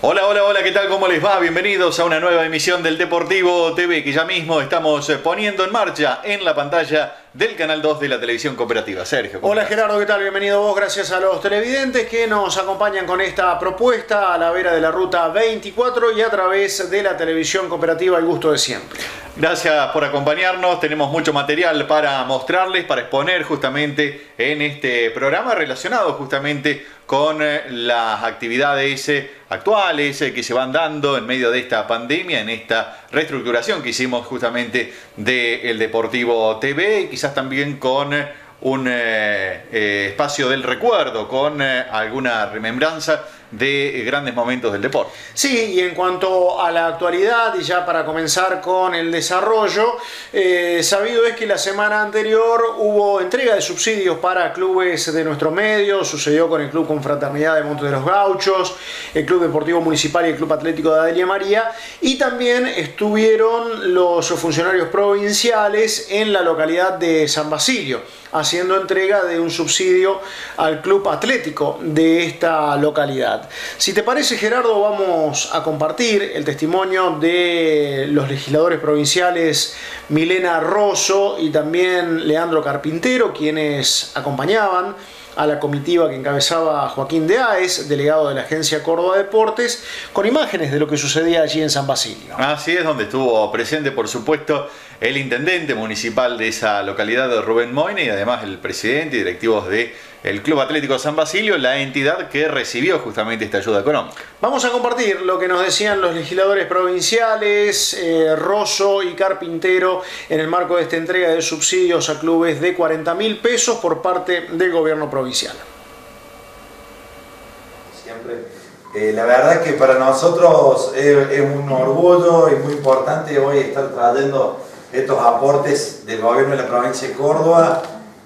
Hola, hola, hola, ¿qué tal? ¿Cómo les va? Bienvenidos a una nueva emisión del Deportivo TV que ya mismo estamos poniendo en marcha en la pantalla del Canal 2 de la Televisión Cooperativa. Sergio, ¿cómo Hola estás? Gerardo, ¿qué tal? Bienvenido vos, gracias a los televidentes que nos acompañan con esta propuesta a la vera de la Ruta 24 y a través de la Televisión Cooperativa El Gusto de Siempre. Gracias por acompañarnos, tenemos mucho material para mostrarles, para exponer justamente en este programa relacionado justamente con las actividades actuales que se van dando en medio de esta pandemia, en esta reestructuración que hicimos justamente del Deportivo TV y quizás también con un espacio del recuerdo, con alguna remembranza de grandes momentos del deporte. Sí, y en cuanto a la actualidad, y ya para comenzar con el desarrollo, sabido es que la semana anterior hubo entrega de subsidios para clubes de nuestro medio, sucedió con el Club Confraternidad de Montes de los Gauchos, el Club Deportivo Municipal y el Club Atlético de Adelia María, y también estuvieron los funcionarios provinciales en la localidad de San Basilio, haciendo entrega de un subsidio al Club Atlético de esta localidad. Si te parece, Gerardo, vamos a compartir el testimonio de los legisladores provinciales Milena Rosso y también Leandro Carpintero, quienes acompañaban a la comitiva que encabezaba Joaquín de Áez, delegado de la Agencia Córdoba Deportes, con imágenes de lo que sucedía allí en San Basilio. Así es, donde estuvo presente, por supuesto, el intendente municipal de esa localidad, de Rubén Moine, y además el presidente y directivos del Club Atlético San Basilio, la entidad que recibió justamente esta ayuda económica. Vamos a compartir lo que nos decían los legisladores provinciales, Rosso y Carpintero, en el marco de esta entrega de subsidios a clubes de 40.000 pesos por parte del gobierno provincial. Siempre. La verdad que para nosotros es un orgullo y muy importante hoy estar trayendo estos aportes del gobierno de la provincia de Córdoba,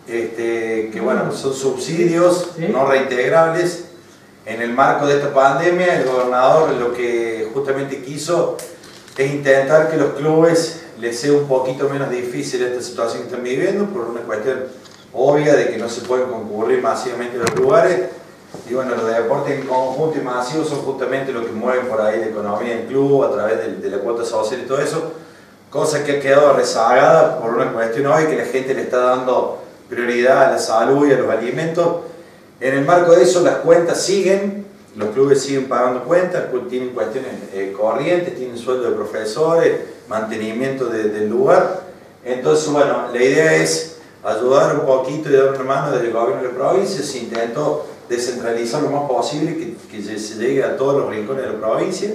que bueno, son subsidios no reintegrables. En el marco de esta pandemia, el gobernador lo que justamente quiso es intentar que los clubes les sea un poquito menos difícil esta situación que están viviendo, por una cuestión obvia de que no se pueden concurrir masivamente a los lugares. Y bueno, los deportes en conjunto y masivos son justamente lo que mueven por ahí la economía del club a través de la cuota social y todo eso, cosa que ha quedado rezagada por una cuestión hoy que la gente le está dando prioridad a la salud y a los alimentos. En el marco de eso, las cuentas siguen, los clubes siguen pagando cuentas, tienen cuestiones corrientes, tienen sueldo de profesores, mantenimiento del lugar. Entonces, bueno, la idea es ayudar un poquito y dar una mano desde el gobierno de la provincia. Se intentó descentralizar lo más posible, que se llegue a todos los rincones de la provincia.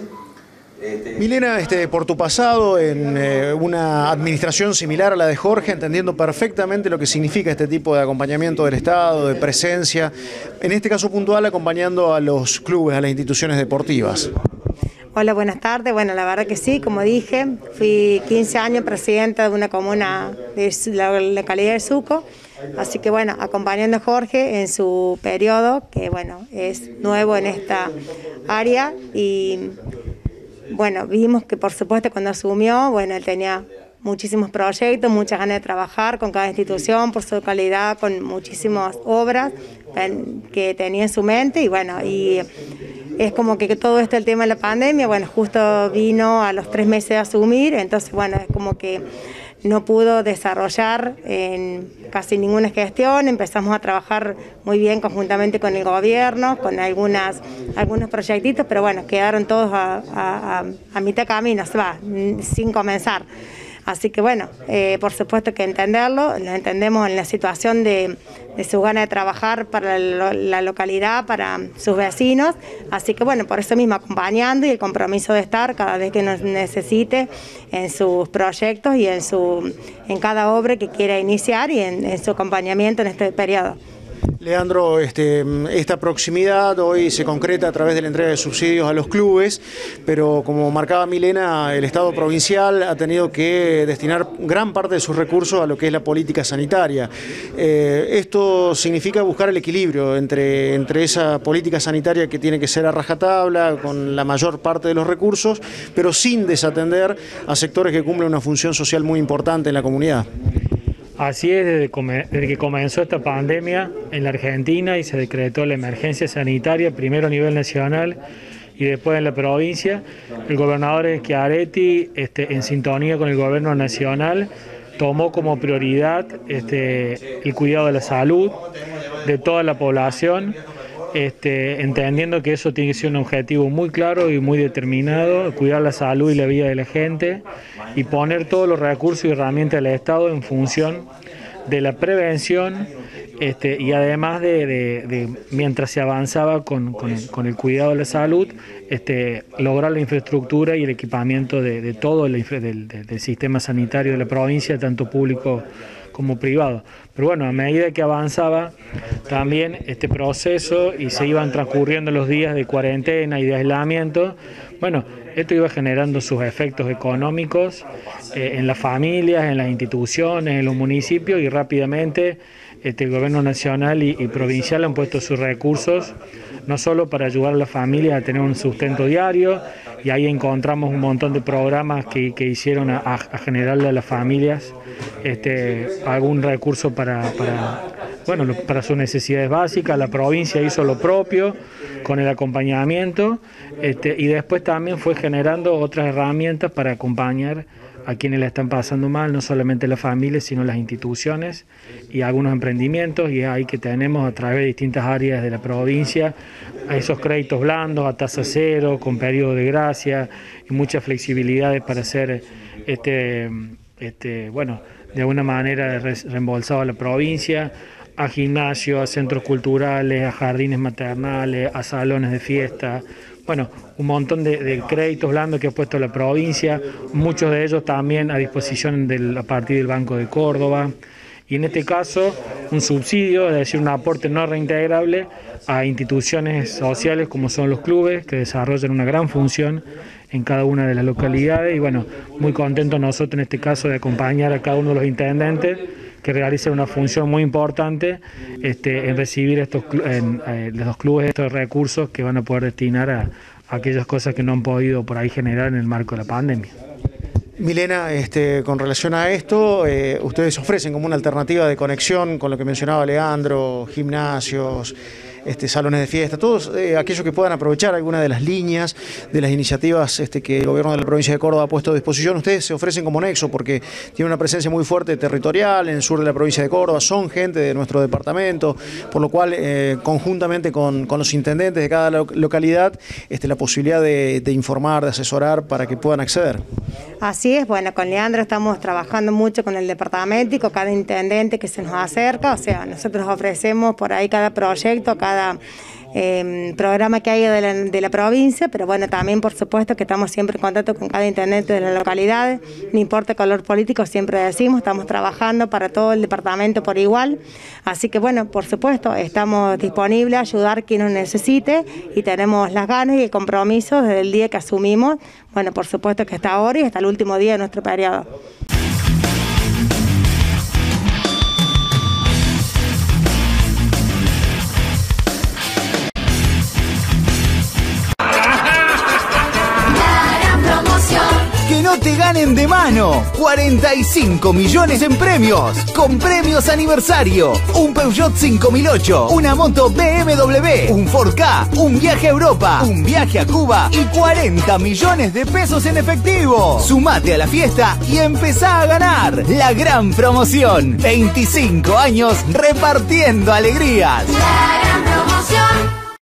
Milena, por tu pasado en una administración similar a la de Jorge, entendiendo perfectamente lo que significa este tipo de acompañamiento del Estado, de presencia, en este caso puntual acompañando a los clubes, a las instituciones deportivas. Hola, buenas tardes. Bueno, la verdad que sí, como dije, fui 15 años presidenta de una comuna de la localidad de Suco, así que bueno, acompañando a Jorge en su periodo, que bueno, es nuevo en esta área, y bueno, vimos que por supuesto cuando asumió, bueno, él tenía muchísimos proyectos, muchas ganas de trabajar con cada institución por su calidad, con muchísimas obras que tenía en su mente, y bueno, y es como que todo esto, el tema de la pandemia, bueno, justo vino a los 3 meses de asumir, entonces bueno, es como que no pudo desarrollar en casi ninguna gestión. Empezamos a trabajar muy bien conjuntamente con el gobierno, con algunos proyectitos, pero bueno, quedaron todos a mitad camino, sin comenzar. Así que bueno, por supuesto que entenderlo, lo entendemos en la situación de su gana de trabajar para la localidad, para sus vecinos, así que bueno, por eso mismo acompañando y el compromiso de estar cada vez que nos necesite en sus proyectos y en cada obra que quiera iniciar y en su acompañamiento en este periodo. Leandro, esta proximidad hoy se concreta a través de la entrega de subsidios a los clubes, pero como marcaba Milena, el Estado provincial ha tenido que destinar gran parte de sus recursos a lo que es la política sanitaria. Esto significa buscar el equilibrio entre esa política sanitaria que tiene que ser a rajatabla, con la mayor parte de los recursos, pero sin desatender a sectores que cumplen una función social muy importante en la comunidad. Así es, desde que comenzó esta pandemia en la Argentina y se decretó la emergencia sanitaria, primero a nivel nacional y después en la provincia. El gobernador Schiaretti, en sintonía con el gobierno nacional, tomó como prioridad el cuidado de la salud de toda la población, entendiendo que eso tiene que ser un objetivo muy claro y muy determinado, cuidar la salud y la vida de la gente y poner todos los recursos y herramientas del Estado en función de la prevención, y además de mientras se avanzaba con el cuidado de la salud, lograr la infraestructura y el equipamiento de todo del sistema sanitario de la provincia, tanto público como privado. Pero bueno, a medida que avanzaba también este proceso y se iban transcurriendo los días de cuarentena y de aislamiento, bueno, esto iba generando sus efectos económicos en las familias, en las instituciones, en los municipios, y rápidamente el gobierno nacional y provincial han puesto sus recursos, no solo para ayudar a las familias a tener un sustento diario, y ahí encontramos un montón de programas que hicieron a generarle a las familias algún recurso para sus necesidades básicas. La provincia hizo lo propio con el acompañamiento, y después también fue generando otras herramientas para acompañar a quienes la están pasando mal, no solamente las familias, sino las instituciones y algunos emprendimientos, y es ahí que tenemos a través de distintas áreas de la provincia a esos créditos blandos a tasa cero, con periodo de gracia y muchas flexibilidades para hacer de alguna manera reembolsado a la provincia, a gimnasios, a centros culturales, a jardines maternales, a salones de fiesta. Bueno, un montón de créditos blandos que ha puesto la provincia, muchos de ellos también a disposición a partir del Banco de Córdoba. Y en este caso, un subsidio, es decir, un aporte no reintegrable a instituciones sociales como son los clubes, que desarrollan una gran función en cada una de las localidades. Y bueno, muy contentos nosotros en este caso de acompañar a cada uno de los intendentes que realizan una función muy importante en recibir los clubes estos recursos que van a poder destinar a aquellas cosas que no han podido por ahí generar en el marco de la pandemia. Milena, con relación a esto, ustedes ofrecen como una alternativa de conexión con lo que mencionaba Leandro, gimnasios, salones de fiesta, todos aquellos que puedan aprovechar alguna de las líneas, de las iniciativas que el gobierno de la provincia de Córdoba ha puesto a disposición. Ustedes se ofrecen como nexo porque tienen una presencia muy fuerte territorial en el sur de la provincia de Córdoba, son gente de nuestro departamento, por lo cual conjuntamente con los intendentes de cada localidad, la posibilidad de informar, de asesorar para que puedan acceder. Así es, bueno, con Leandro estamos trabajando mucho con el departamento y con cada intendente que se nos acerca, o sea, nosotros ofrecemos por ahí cada proyecto, cada programa que hay de la provincia, pero bueno, también por supuesto que estamos siempre en contacto con cada intendente de las localidades, no importa el color político, siempre decimos, estamos trabajando para todo el departamento por igual, así que bueno, por supuesto, estamos disponibles a ayudar a quien nos necesite y tenemos las ganas y el compromiso desde el día que asumimos, bueno, por supuesto que hasta ahora y hasta el último día de nuestro periodo. Que no te ganen de mano. 45 millones en premios. Con premios aniversario. Un Peugeot 5008. Una moto BMW. Un 4K. Un viaje a Europa. Un viaje a Cuba. Y 40 millones de pesos en efectivo. Sumate a la fiesta y empezá a ganar. La gran promoción. 25 años repartiendo alegrías. La gran promoción.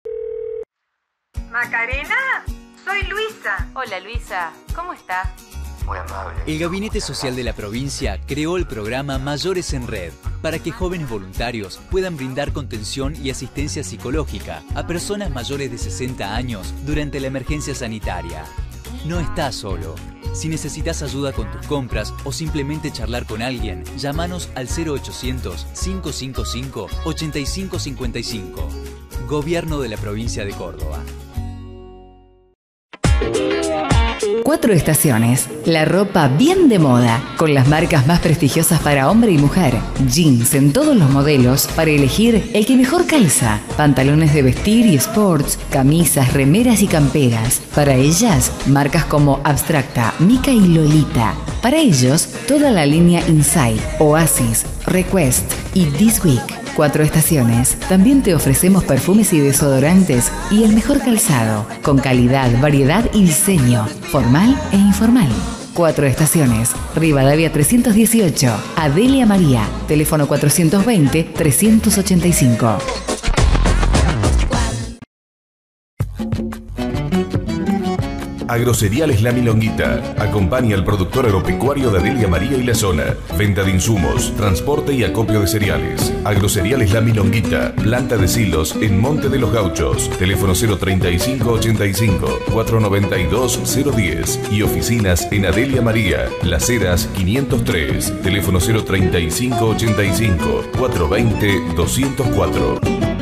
Macarena, soy Luisa. Hola Luisa, ¿cómo está? Muy amable. El Gabinete Social de la provincia creó el programa Mayores en Red para que jóvenes voluntarios puedan brindar contención y asistencia psicológica a personas mayores de 60 años durante la emergencia sanitaria. No estás solo. Si necesitas ayuda con tus compras o simplemente charlar con alguien, llámanos al 0800-555-8555. Gobierno de la provincia de Córdoba. 4 estaciones, la ropa bien de moda, con las marcas más prestigiosas para hombre y mujer. Jeans en todos los modelos para elegir el que mejor calza. Pantalones de vestir y sports, camisas, remeras y camperas. Para ellas, marcas como Abstracta, Mica y Lolita. Para ellos, toda la línea Inside, Oasis, Request y This Week. Cuatro Estaciones. También te ofrecemos perfumes y desodorantes y el mejor calzado, con calidad, variedad y diseño, formal e informal. Cuatro Estaciones. Rivadavia 318. Adelia María. Teléfono 420-385. Agrocereales La Milonguita. Acompaña al productor agropecuario de Adelia María y la zona. Venta de insumos, transporte y acopio de cereales. Agrocereales La Milonguita. Planta de silos en Monte de los Gauchos. Teléfono 03585 492 010. Y oficinas en Adelia María, Las Heras 503. Teléfono 03585 420 204.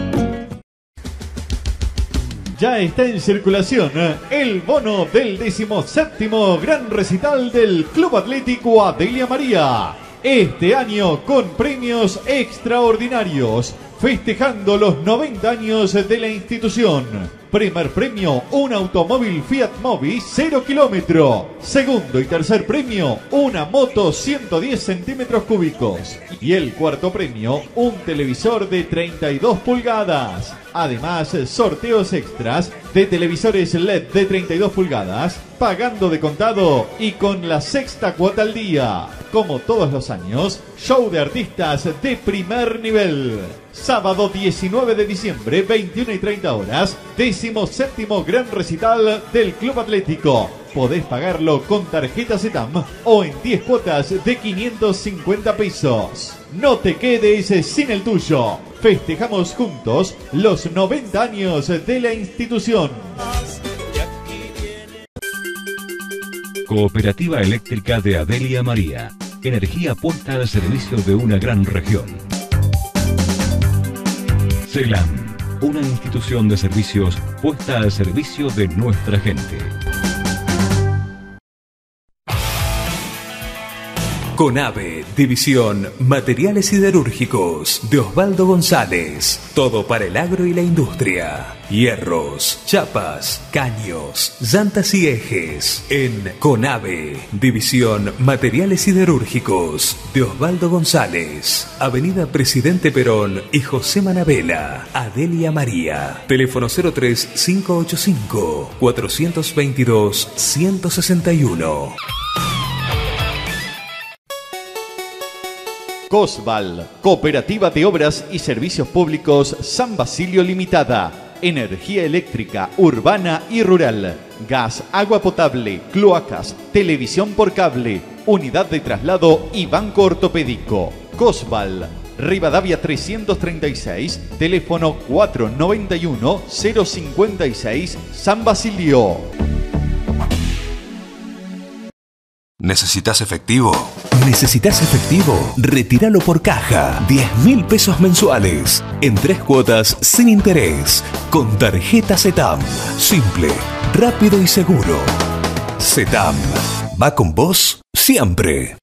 Ya está en circulación el bono del 17º Gran Recital del Club Atlético Adelia María. Este año con premios extraordinarios, festejando los 90 años de la institución. Primer premio, un automóvil Fiat Mobi 0 kilómetro. Segundo y tercer premio, una moto 110 centímetros cúbicos. Y el cuarto premio, un televisor de 32 pulgadas. Además, sorteos extras de televisores LED de 32 pulgadas, pagando de contado y con la sexta cuota al día. Como todos los años, show de artistas de primer nivel. Sábado 19 de diciembre, 21 y 30 horas, 17º Gran Recital del Club Atlético. Podés pagarlo con tarjeta Zetam o en 10 cuotas de 550 pesos. No te quedes sin el tuyo. Festejamos juntos los 90 años de la institución. Cooperativa Eléctrica de Adelia María. Energía puesta al servicio de una gran región. CELAM, una institución de servicios puesta al servicio de nuestra gente. CONAVE, División Materiales Siderúrgicos, de Osvaldo González. Todo para el agro y la industria. Hierros, chapas, caños, llantas y ejes. En CONAVE, División Materiales Siderúrgicos, de Osvaldo González. Avenida Presidente Perón y José Manabela, Adelia María. Teléfono 03585 422 161. COSBAL, Cooperativa de Obras y Servicios Públicos San Basilio Limitada. Energía eléctrica, urbana y rural. Gas, agua potable, cloacas, televisión por cable, unidad de traslado y banco ortopédico. COSBAL, Rivadavia 336, teléfono 491-056, San Basilio. ¿Necesitas efectivo? ¿Necesitas efectivo? Retíralo por caja. 10.000 pesos mensuales. En 3 cuotas sin interés. Con tarjeta Zetam. Simple, rápido y seguro. Zetam. Va con vos siempre.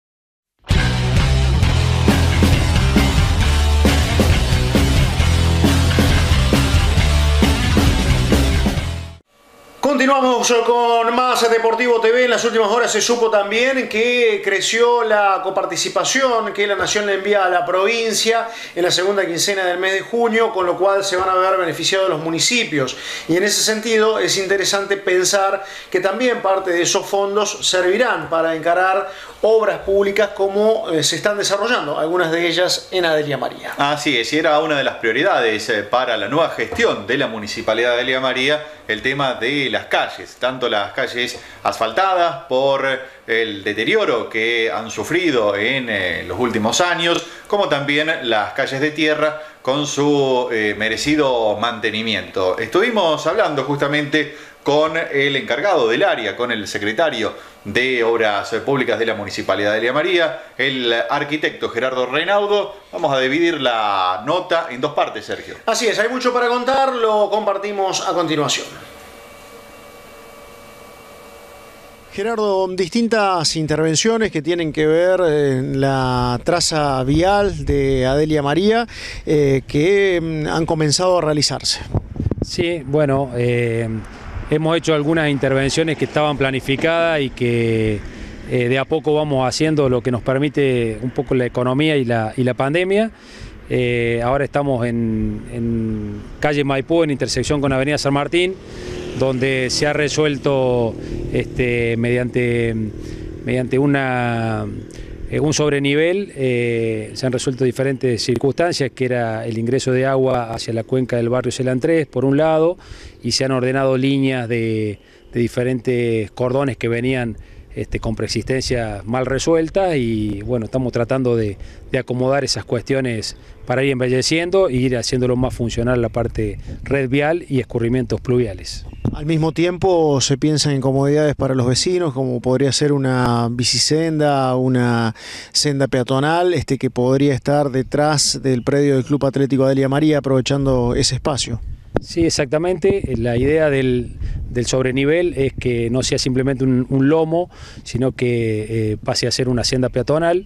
Continuamos con más Deportivo TV. En las últimas horas se supo también que creció la coparticipación que la Nación le envía a la provincia en la segunda quincena del mes de junio, con lo cual se van a ver beneficiados los municipios. Y en ese sentido es interesante pensar que también parte de esos fondos servirán para encarar obras públicas como se están desarrollando, algunas de ellas en Adelia María. Así es, y era una de las prioridades para la nueva gestión de la Municipalidad de Adelia María, el tema de las calles, tanto las calles asfaltadas por el deterioro que han sufrido en los últimos años, como también las calles de tierra con su merecido mantenimiento. Estuvimos hablando justamente con el encargado del área, con el secretario de Obras Públicas de la Municipalidad de Adelia María, el arquitecto Gerardo Reinaudo. Vamos a dividir la nota en 2 partes, Sergio. Así es, hay mucho para contar, lo compartimos a continuación. Gerardo, distintas intervenciones que tienen que ver en la traza vial de Adelia María que han comenzado a realizarse. Sí, bueno, hemos hecho algunas intervenciones que estaban planificadas y que de a poco vamos haciendo lo que nos permite un poco la economía y la pandemia. Ahora estamos en calle Maipú, en intersección con Avenida San Martín, donde se ha resuelto mediante un sobrenivel, se han resuelto diferentes circunstancias, que era el ingreso de agua hacia la cuenca del barrio Celan 3, por un lado, y se han ordenado líneas de diferentes cordones que venían con preexistencia mal resueltas, y bueno, estamos tratando de acomodar esas cuestiones para ir embelleciendo e ir haciéndolo más funcional la parte red vial y escurrimientos pluviales. Al mismo tiempo se piensa en comodidades para los vecinos, como podría ser una bicisenda, una senda peatonal, que podría estar detrás del predio del Club Atlético Delia María, aprovechando ese espacio. Sí, exactamente. La idea del sobrenivel es que no sea simplemente un lomo, sino que pase a ser una senda peatonal,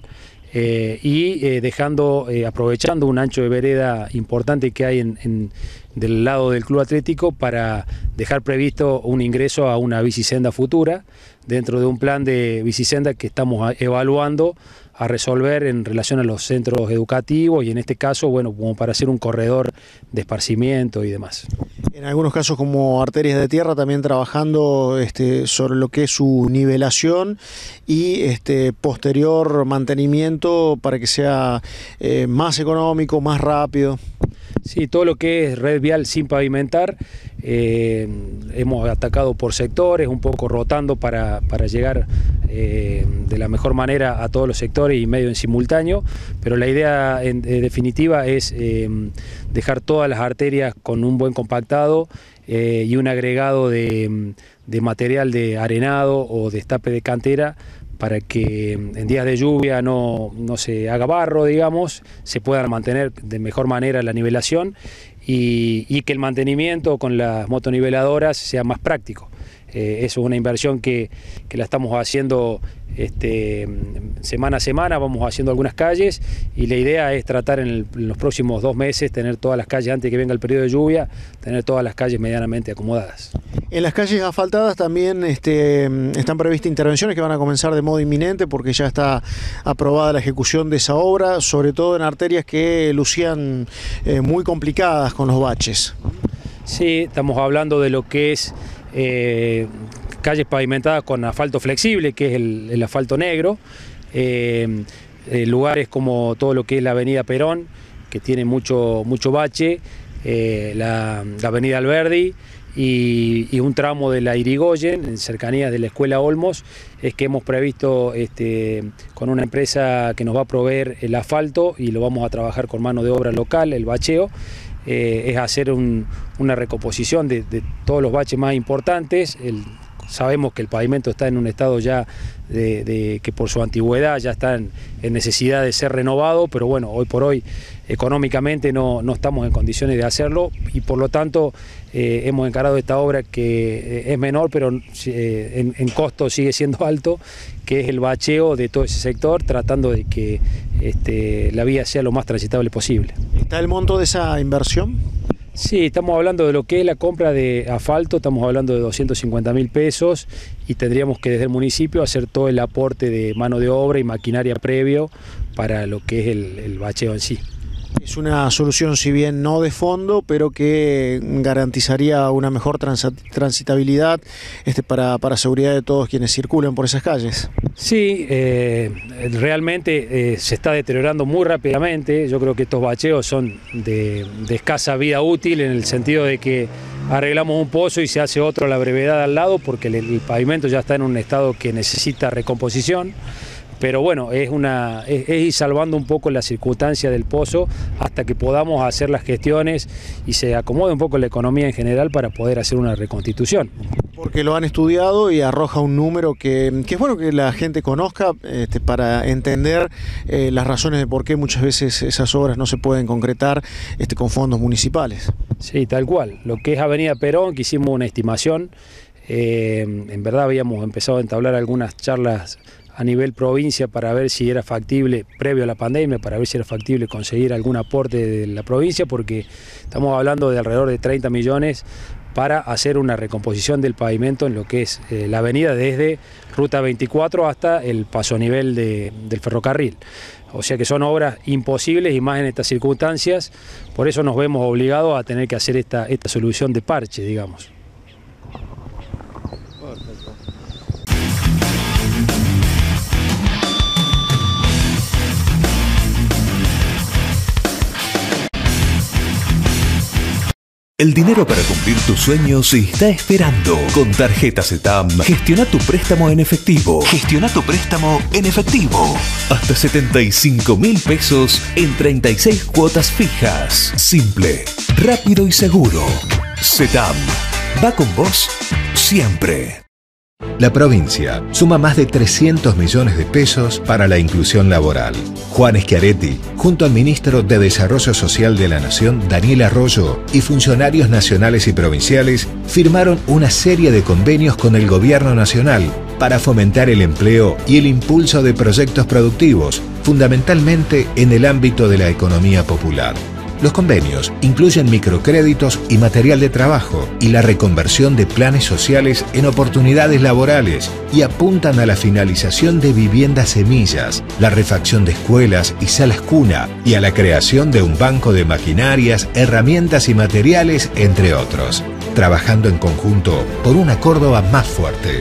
aprovechando un ancho de vereda importante que hay del lado del Club Atlético, para dejar previsto un ingreso a una bicisenda futura dentro de un plan de bicisenda que estamos evaluando a resolver en relación a los centros educativos, y en este caso, bueno, como para hacer un corredor de esparcimiento y demás. En algunos casos, como arterias de tierra, también trabajando sobre lo que es su nivelación y posterior mantenimiento para que sea más económico, más rápido. Sí, todo lo que es red vial sin pavimentar, hemos atacado por sectores, un poco rotando para llegar de la mejor manera a todos los sectores y medio en simultáneo, pero la idea en definitiva es dejar todas las arterias con un buen compactado y un agregado de material de arenado o destape de cantera, para que en días de lluvia no se haga barro, digamos, se pueda mantener de mejor manera la nivelación y que el mantenimiento con las motoniveladoras sea más práctico. Eso es una inversión que la estamos haciendo semana a semana, vamos haciendo algunas calles, y la idea es tratar en los próximos 2 meses tener todas las calles, antes de que venga el periodo de lluvia, tener todas las calles medianamente acomodadas. En las calles asfaltadas también están previstas intervenciones que van a comenzar de modo inminente, porque ya está aprobada la ejecución de esa obra, sobre todo en arterias que lucían muy complicadas con los baches. Sí, estamos hablando de lo que es calles pavimentadas con asfalto flexible, que es el asfalto negro, lugares como todo lo que es la avenida Perón, que tiene mucho bache, la avenida Alberdi y un tramo de la Irigoyen, en cercanías de la Escuela Olmos, es que hemos previsto con una empresa que nos va a proveer el asfalto, y lo vamos a trabajar con mano de obra local, el bacheo. Es hacer una recomposición de todos los baches más importantes. Sabemos que el pavimento está en un estado ya que por su antigüedad ya está en necesidad de ser renovado, pero bueno, hoy por hoy económicamente no estamos en condiciones de hacerlo, y por lo tanto hemos encarado esta obra, que es menor, pero en costo sigue siendo alto, que es el bacheo de todo ese sector, tratando de que la vía sea lo más transitable posible. ¿Está el monto de esa inversión? Sí, estamos hablando de lo que es la compra de asfalto, estamos hablando de 250.000 pesos, y tendríamos que desde el municipio hacer todo el aporte de mano de obra y maquinaria previo para lo que es el bacheo en sí. Es una solución, si bien no de fondo, pero que garantizaría una mejor transitabilidad para seguridad de todos quienes circulan por esas calles. Sí, realmente se está deteriorando muy rápidamente. Yo creo que estos bacheos son de escasa vida útil, en el sentido de que arreglamos un pozo y se hace otro a la brevedad al lado, porque el pavimento ya está en un estado que necesita recomposición. Pero bueno, es ir salvando un poco la circunstancia del pozo hasta que podamos hacer las gestiones y se acomode un poco la economía en general para poder hacer una reconstitución. Porque lo han estudiado y arroja un número que es bueno que la gente conozca para entender las razones de por qué muchas veces esas obras no se pueden concretar con fondos municipales. Sí, tal cual. Lo que es Avenida Perón, que hicimos una estimación, en verdad habíamos empezado a entablar algunas charlas a nivel provincia para ver si era factible, previo a la pandemia, para ver si era factible conseguir algún aporte de la provincia, porque estamos hablando de alrededor de 30 millones para hacer una recomposición del pavimento en lo que es la avenida desde Ruta 24 hasta el paso a nivel del ferrocarril. O sea que son obras imposibles y más en estas circunstancias, por eso nos vemos obligados a tener que hacer esta solución de parche, digamos. El dinero para cumplir tus sueños está esperando. Con tarjeta CETAM, gestiona tu préstamo en efectivo. Gestiona tu préstamo en efectivo. Hasta 75.000 pesos en 36 cuotas fijas. Simple, rápido y seguro. CETAM, va con vos siempre. La provincia suma más de 300 millones de pesos para la inclusión laboral. Juan Schiaretti, junto al ministro de Desarrollo Social de la Nación, Daniel Arroyo, y funcionarios nacionales y provinciales, firmaron una serie de convenios con el Gobierno Nacional para fomentar el empleo y el impulso de proyectos productivos, fundamentalmente en el ámbito de la economía popular. Los convenios incluyen microcréditos y material de trabajo y la reconversión de planes sociales en oportunidades laborales y apuntan a la finalización de viviendas semillas, la refacción de escuelas y salas cuna y a la creación de un banco de maquinarias, herramientas y materiales, entre otros, trabajando en conjunto por una Córdoba más fuerte.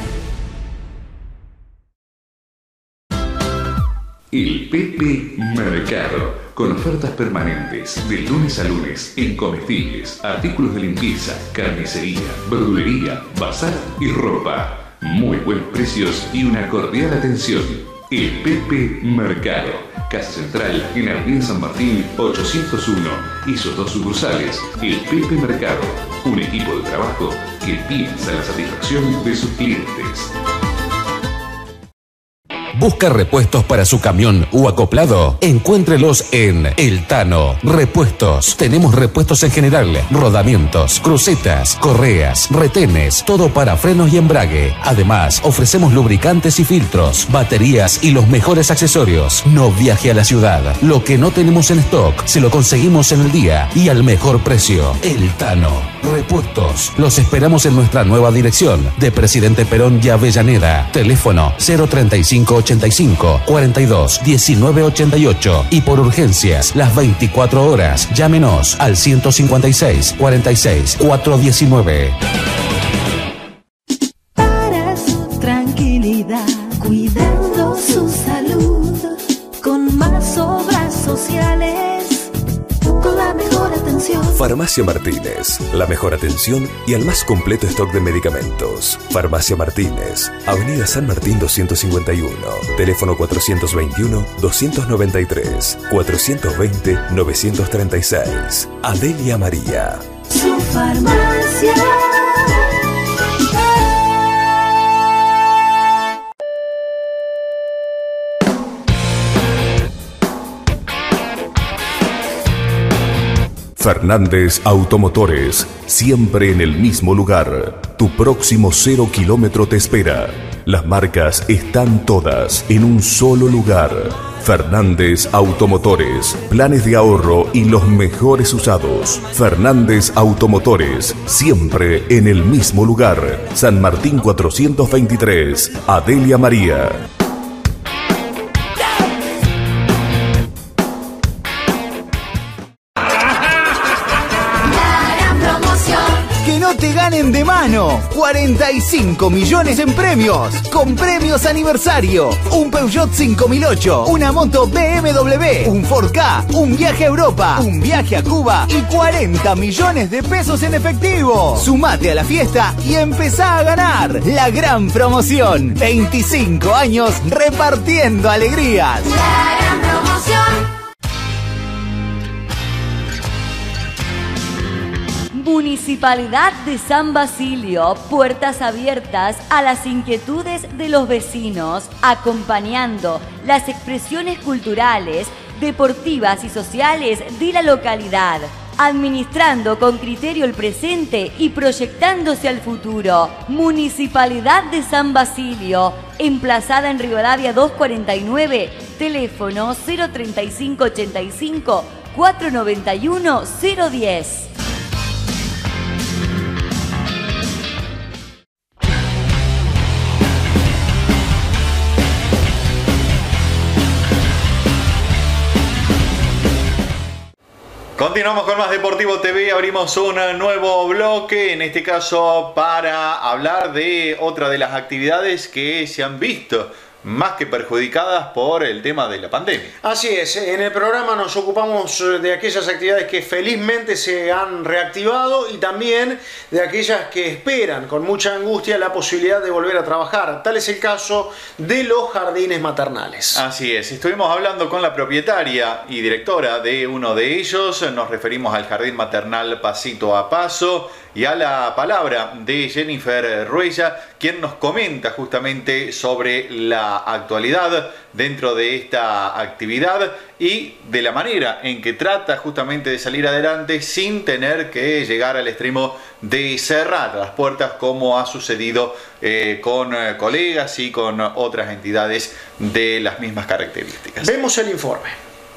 El Pepe Mercado, con ofertas permanentes de lunes a lunes en comestibles, artículos de limpieza, carnicería, verdulería, bazar y ropa. Muy buenos precios y una cordial atención. El Pepe Mercado, Casa Central en Avenida San Martín 801 y sus 2 sucursales. El Pepe Mercado, un equipo de trabajo que piensa en la satisfacción de sus clientes. ¿Busca repuestos para su camión o acoplado? Encuéntrelos en El Tano Repuestos. Tenemos repuestos en general, rodamientos, crucetas, correas, retenes, todo para frenos y embrague. Además, ofrecemos lubricantes y filtros, baterías y los mejores accesorios. No viaje a la ciudad. Lo que no tenemos en stock, se lo conseguimos en el día y al mejor precio. El Tano Repuestos. Los esperamos en nuestra nueva dirección de Presidente Perón y Avellaneda. Teléfono 03585 42 19 88 y por urgencias las 24 horas. Llámenos al 156 46 419. Para su tranquilidad, cuidando su salud, con más obras sociales, con la mejor atención. Farmacia Martínez, la mejor atención y el más completo stock de medicamentos. Farmacia Martínez, Avenida San Martín 251, teléfono 421-293, 420-936. Adelia María. Su farmacia. Fernández Automotores, siempre en el mismo lugar. Tu próximo 0 kilómetro te espera. Las marcas están todas en un solo lugar. Fernández Automotores, planes de ahorro y los mejores usados. Fernández Automotores, siempre en el mismo lugar. San Martín 423, Adelia María. No te ganen de mano. 45 millones en premios. Con premios aniversario. Un Peugeot 5008. Una moto BMW. Un Ford Ka. Un viaje a Europa. Un viaje a Cuba. Y 40 millones de pesos en efectivo. Sumate a la fiesta y empezá a ganar. La gran promoción. 25 años repartiendo alegrías. La gran promoción. Municipalidad de San Basilio, puertas abiertas a las inquietudes de los vecinos, acompañando las expresiones culturales, deportivas y sociales de la localidad, administrando con criterio el presente y proyectándose al futuro. Municipalidad de San Basilio, emplazada en Rivadavia 249, teléfono 03585 491 010. Continuamos con más Deportivo TV, abrimos un nuevo bloque, en este caso para hablar de otra de las actividades que se han visto más que perjudicadas por el tema de la pandemia. Así es, en el programa nos ocupamos de aquellas actividades que felizmente se han reactivado y también de aquellas que esperan con mucha angustia la posibilidad de volver a trabajar. Tal es el caso de los jardines maternales. Así es, estuvimos hablando con la propietaria y directora de uno de ellos, nos referimos al Jardín Maternal Pasito a Paso, y a la palabra de Jennifer Ruella, quien nos comenta justamente sobre la actualidad dentro de esta actividad y de la manera en que trata justamente de salir adelante sin tener que llegar al extremo de cerrar las puertas, como ha sucedido con colegas y con otras entidades de las mismas características. Vemos el informe.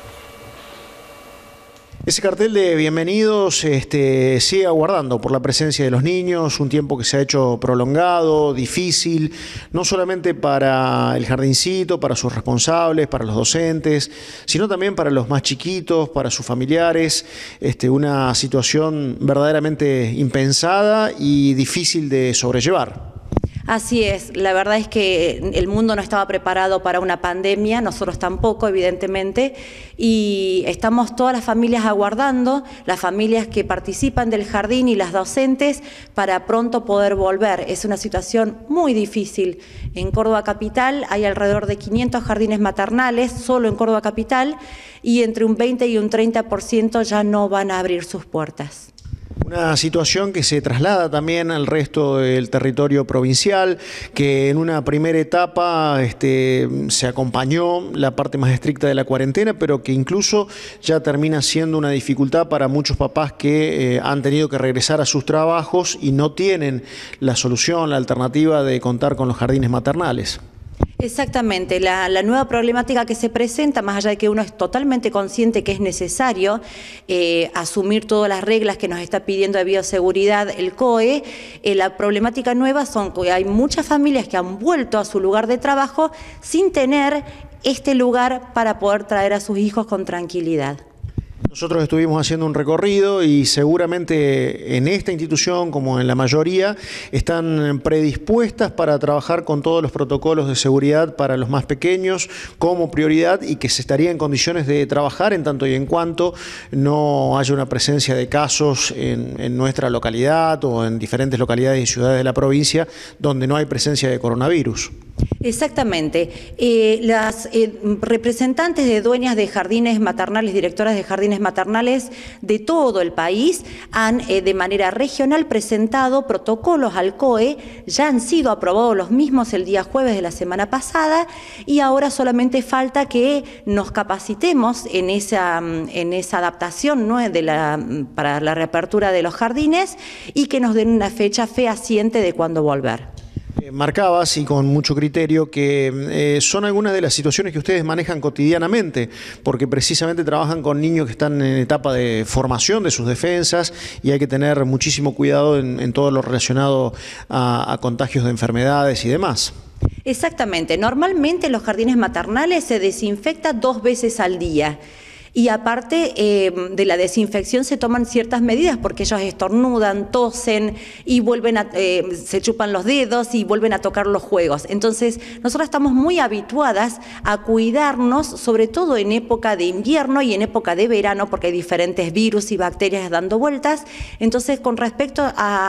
Ese cartel de bienvenidos sigue aguardando por la presencia de los niños, un tiempo que se ha hecho prolongado, difícil, no solamente para el jardincito, para sus responsables, para los docentes, sino también para los más chiquitos, para sus familiares, una situación verdaderamente impensada y difícil de sobrellevar. Así es, la verdad es que el mundo no estaba preparado para una pandemia, nosotros tampoco, evidentemente, y estamos todas las familias aguardando, las familias que participan del jardín y las docentes, para pronto poder volver. Es una situación muy difícil. En Córdoba Capital hay alrededor de 500 jardines maternales, solo en Córdoba Capital, y entre un 20 y un 30% ya no van a abrir sus puertas. Una situación que se traslada también al resto del territorio provincial, que en una primera etapa se acompañó la parte más estricta de la cuarentena, pero que incluso ya termina siendo una dificultad para muchos papás que han tenido que regresar a sus trabajos y no tienen la solución, la alternativa de contar con los jardines maternales. Exactamente, la nueva problemática que se presenta, más allá de que uno es totalmente consciente que es necesario asumir todas las reglas que nos está pidiendo de bioseguridad el COE, la problemática nueva son que hay muchas familias que han vuelto a su lugar de trabajo sin tener este lugar para poder traer a sus hijos con tranquilidad. Nosotros estuvimos haciendo un recorrido y seguramente en esta institución, como en la mayoría, están predispuestas para trabajar con todos los protocolos de seguridad para los más pequeños como prioridad, y que se estaría en condiciones de trabajar en tanto y en cuanto no haya una presencia de casos en nuestra localidad o en diferentes localidades y ciudades de la provincia donde no hay presencia de coronavirus. Exactamente. Las representantes de dueñas de jardines maternales, directoras de jardines maternales de todo el país han de manera regional presentado protocolos al COE, ya han sido aprobados los mismos el día jueves de la semana pasada, y ahora solamente falta que nos capacitemos en esa adaptación, ¿no?, para la reapertura de los jardines, y que nos den una fecha fehaciente de cuándo volver. Marcabas, y con mucho criterio, que son algunas de las situaciones que ustedes manejan cotidianamente, porque precisamente trabajan con niños que están en etapa de formación de sus defensas y hay que tener muchísimo cuidado en todo lo relacionado a contagios de enfermedades y demás. Exactamente. Normalmente los jardines maternales se desinfectan 2 veces al día. Y aparte de la desinfección se toman ciertas medidas, porque ellos estornudan, tosen y se chupan los dedos y vuelven a tocar los juegos. Entonces nosotros estamos muy habituadas a cuidarnos, sobre todo en época de invierno y en época de verano, porque hay diferentes virus y bacterias dando vueltas. Entonces, con respecto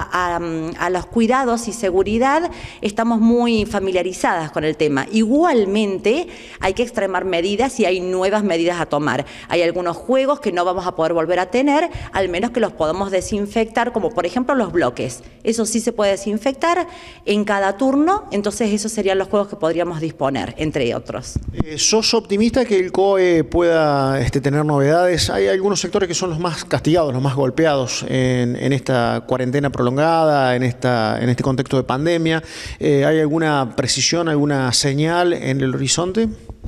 a los cuidados y seguridad, estamos muy familiarizadas con el tema. Igualmente hay que extremar medidas y hay nuevas medidas a tomar. Hay algunos juegos que no vamos a poder volver a tener, al menos que los podamos desinfectar, como por ejemplo los bloques. Eso sí se puede desinfectar en cada turno, entonces esos serían los juegos que podríamos disponer, entre otros. ¿Sos optimista que el COE pueda tener novedades? Hay algunos sectores que son los más castigados, los más golpeados en esta cuarentena prolongada, en este contexto de pandemia. ¿Hay alguna precisión, alguna señal en el horizonte?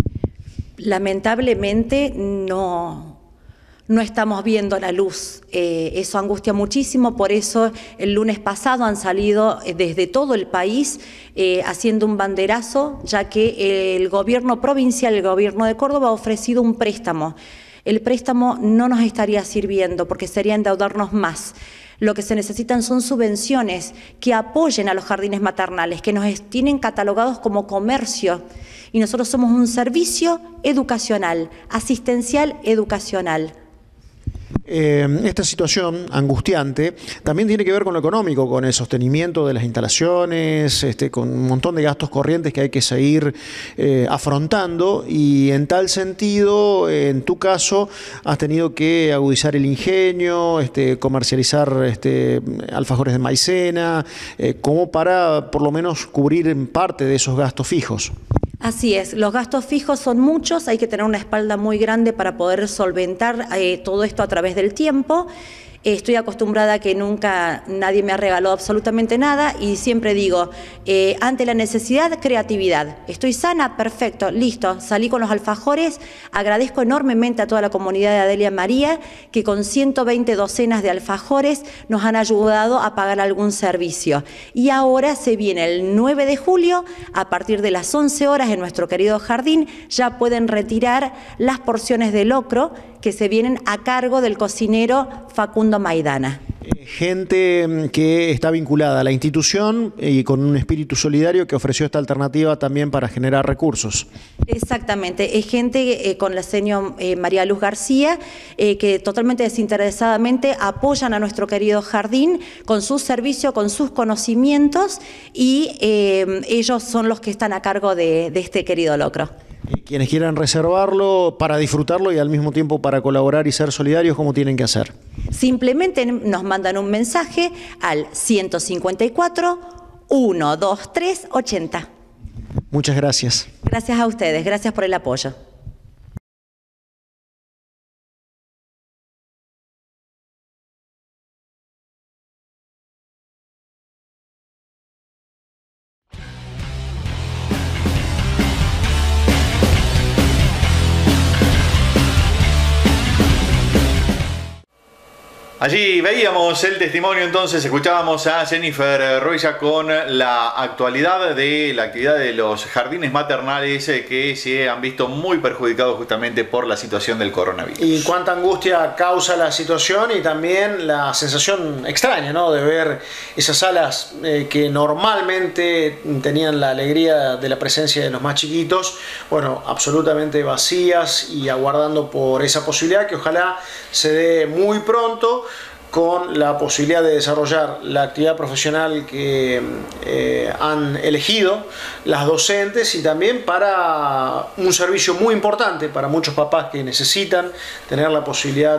Lamentablemente no estamos viendo la luz. Eso angustia muchísimo, por eso el lunes pasado han salido desde todo el país haciendo un banderazo, ya que el gobierno provincial, el gobierno de Córdoba, ha ofrecido un préstamo el préstamo no nos estaría sirviendo porque sería endeudarnos más. Lo que se necesitan son subvenciones que apoyen a los jardines maternales, que nos tienen catalogados como comercio. Y nosotros somos un servicio educacional, asistencial educacional. Esta situación angustiante también tiene que ver con lo económico, con el sostenimiento de las instalaciones, con un montón de gastos corrientes que hay que seguir afrontando, y en tal sentido, en tu caso, has tenido que agudizar el ingenio, comercializar alfajores de maicena, como para por lo menos cubrir en parte de esos gastos fijos. Así es, los gastos fijos son muchos, hay que tener una espalda muy grande para poder solventar todo esto a través del tiempo. Estoy acostumbrada a que nunca nadie me ha regalado absolutamente nada y siempre digo, ante la necesidad, creatividad. Estoy sana, perfecto, listo, salí con los alfajores. Agradezco enormemente a toda la comunidad de Adelia María que con 120 docenas de alfajores nos han ayudado a pagar algún servicio. Y ahora se viene el 9 de julio, a partir de las 11 horas en nuestro querido jardín, ya pueden retirar las porciones de locro que se vienen a cargo del cocinero Facundo Maidana. Gente que está vinculada a la institución y con un espíritu solidario que ofreció esta alternativa también para generar recursos. Exactamente, es gente con la señora María Luz García que totalmente desinteresadamente apoyan a nuestro querido jardín con su servicio, con sus conocimientos, y ellos son los que están a cargo de este querido locro. Quienes quieran reservarlo para disfrutarlo y al mismo tiempo para colaborar y ser solidarios, ¿cómo tienen que hacer? Simplemente nos mandan un mensaje al 154 123 80. Muchas gracias. Gracias a ustedes, gracias por el apoyo. Allí veíamos el testimonio, entonces escuchábamos a Jennifer Roya con la actualidad de la actividad de los jardines maternales que se han visto muy perjudicados justamente por la situación del coronavirus. Y cuánta angustia causa la situación y también la sensación extraña, ¿no?, de ver esas salas que normalmente tenían la alegría de la presencia de los más chiquitos, bueno, absolutamente vacías y aguardando por esa posibilidad que ojalá se dé muy pronto, con la posibilidad de desarrollar la actividad profesional que han elegido las docentes, y también para un servicio muy importante para muchos papás que necesitan tener la posibilidad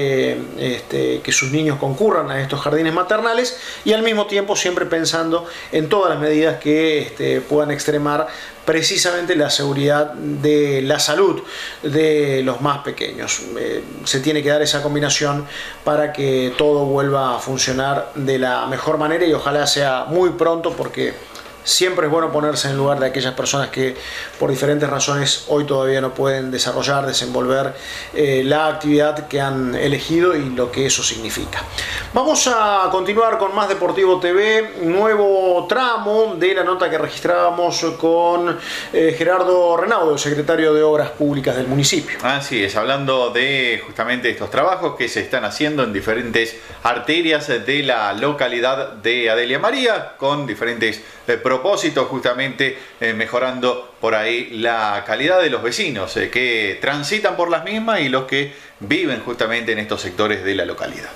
de que sus niños concurran a estos jardines maternales, y al mismo tiempo siempre pensando en todas las medidas que puedan extremar precisamente la seguridad de la salud de los más pequeños. Se tiene que dar esa combinación para que todo vuelva a funcionar de la mejor manera, y ojalá sea muy pronto, porque siempre es bueno ponerse en el lugar de aquellas personas que por diferentes razones hoy todavía no pueden desarrollar, desenvolver la actividad que han elegido y lo que eso significa. Vamos a continuar con más Deportivo TV, nuevo tramo de la nota que registrábamos con Gerardo Renaudo, secretario de Obras Públicas del municipio. Así es, hablando de justamente estos trabajos que se están haciendo en diferentes arterias de la localidad de Adelia María, con diferentes propósitos, justamente mejorando por ahí la calidad de los vecinos que transitan por las mismas y los que viven justamente en estos sectores de la localidad.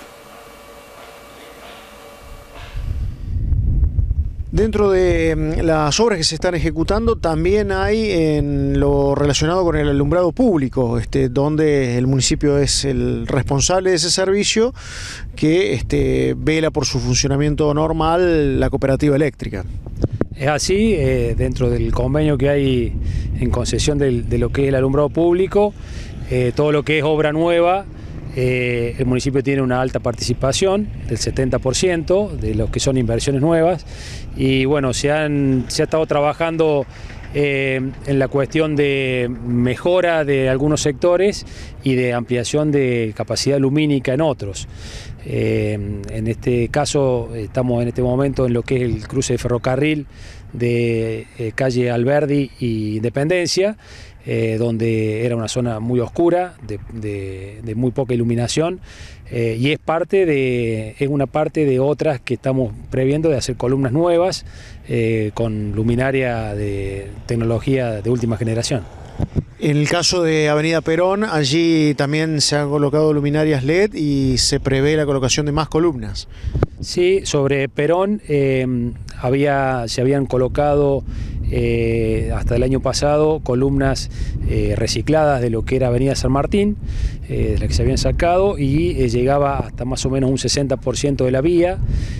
Dentro de las obras que se están ejecutando también hay en lo relacionado con el alumbrado público, donde el municipio es el responsable de ese servicio, que vela por su funcionamiento normal la cooperativa eléctrica. Es así, dentro del convenio que hay en concesión de lo que es el alumbrado público, todo lo que es obra nueva, el municipio tiene una alta participación del 70% de lo que son inversiones nuevas, y bueno, se ha estado trabajando en la cuestión de mejora de algunos sectores y de ampliación de capacidad lumínica en otros. En este caso estamos en este momento en lo que es el cruce de ferrocarril de calle Alberdi y Independencia, donde era una zona muy oscura, de muy poca iluminación, y es una parte de otras que estamos previendo de hacer columnas nuevas con luminaria de tecnología de última generación. En el caso de Avenida Perón, allí también se han colocado luminarias LED y se prevé la colocación de más columnas. Sí, sobre Perón se habían colocado hasta el año pasado columnas recicladas de lo que era Avenida San Martín, de la que se habían sacado, y llegaba hasta más o menos un 60% de la vía.